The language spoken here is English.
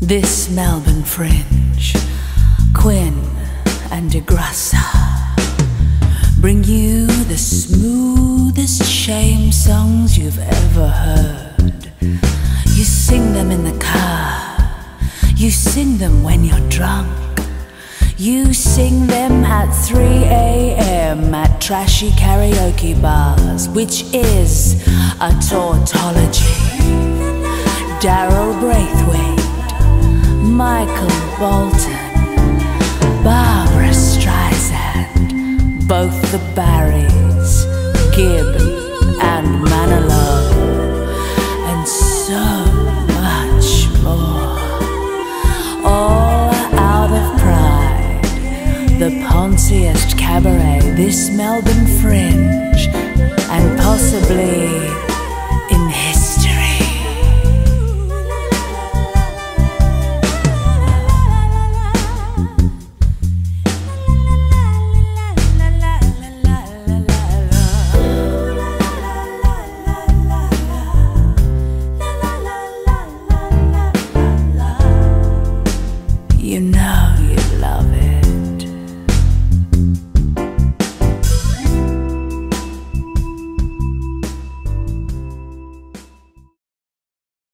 This Melbourne Fringe, Quinn and DeGrasse bring you the smoothest shame songs you've ever heard. You sing them in the car, you sing them when you're drunk, you sing them at 3 a.m. at trashy karaoke bars, which is a tautology. Daryl Braithwaite, Michael Bolton, Barbara Streisand, both the Barrys, Gibb and Manilow, and so much more. All out of pride, the ponsiest cabaret, this Melbourne Fringe, and possibly in history. You know you love it.